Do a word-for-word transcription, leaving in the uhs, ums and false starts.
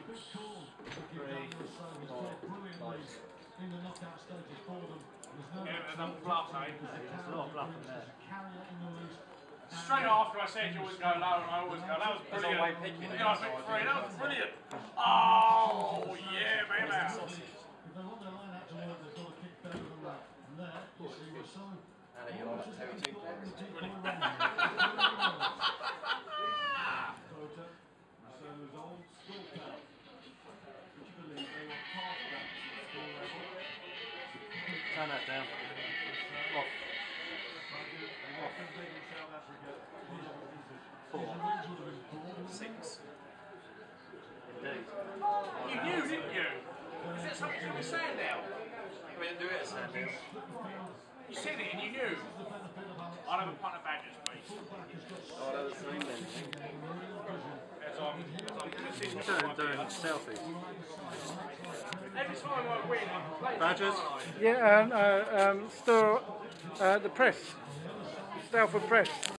three, four, five. Yeah, there's no bluff, eh? There's a lot of bluff in there. Straight after I said you always go low, and I always go, that was brilliant. Way picking You know, I picked three, that was brilliant. Oh, yeah, baby. Uh, you're on Terry two players. Turn that down. Off. Off. Four. Six. Indeed. You knew, didn't you? Is that something you were saying now? We didn't do it at Sandhill. You said it and you knew. I'll have a punt of badgers, please. Oh, that was three then. As I'm, as I'm consistent. Turn doing selfies. Every time I win, I play Badgers? Yeah, and uh, um, still uh, the press, Stalford Press.